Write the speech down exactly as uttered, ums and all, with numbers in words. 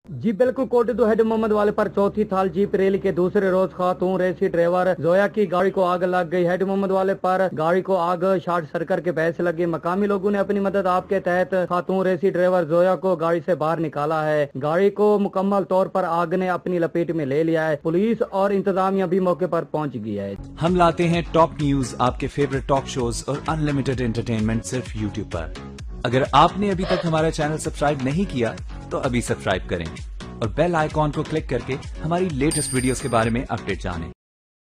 जी बिल्कुल, कोटद्दू हेड मोहम्मद वाले पर चौथी थाल जीप रैली के दूसरे रोज खातून रेसी ड्राइवर जोया की गाड़ी को आग लग गई। हेड मोहम्मद वाले पर गाड़ी को आग शॉर्ट सर्किट के बहस लगी। मकामी लोगों ने अपनी मदद आपके तहत खातून रेसी ड्राइवर जोया को गाड़ी से बाहर निकाला है। गाड़ी को मुकम्मल तौर पर आग ने अपनी लपेट में ले लिया है। पुलिस और इंतजामिया भी मौके पर पहुँच गई है। हम लाते हैं टॉप न्यूज, आपके फेवरेट टॉक शोज और अनलिमिटेड एंटरटेनमेंट सिर्फ यूट्यूब पर। अगर आपने अभी तक हमारा चैनल सब्सक्राइब नहीं किया तो अभी सब्सक्राइब करें और बेल आइकॉन को क्लिक करके हमारी लेटेस्ट वीडियोस के बारे में अपडेट जानें।